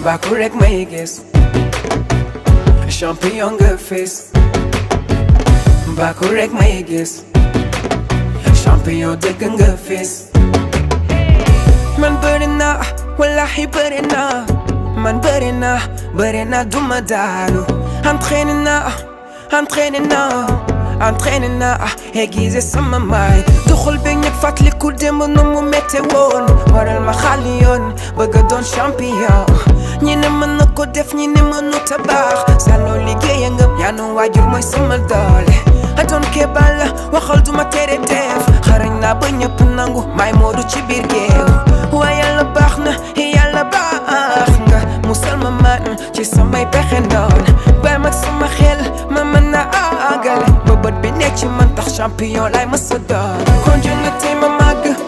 bàkku rek may gis champion nga fees bàkku rek may gis champion dëgg nga fees man bëri naa wallahi bëri naa man bëri naa duma daanu entraîné naa aiguisé sama maay doxul bi ñëpp fàttaliku démb nu mu métte woon waral ma xàlli yoon bëgg a doon champion ñi ne mën na ko def ñi ne mënu tabax saloo liggéeya nga yaanu waajur mooy sama doole adoon keebal la waxal duma tere def xarañ naa ba ñëpp nangu may moodu ci biir géew waaye yàlla baax na yàlla baax nga musal ma man ci samay pexe ndoon bay mag sama xel ma mën na àggale ba bët bi nekk ci man tax champion lay mësa doon kon jot na tey ma màgg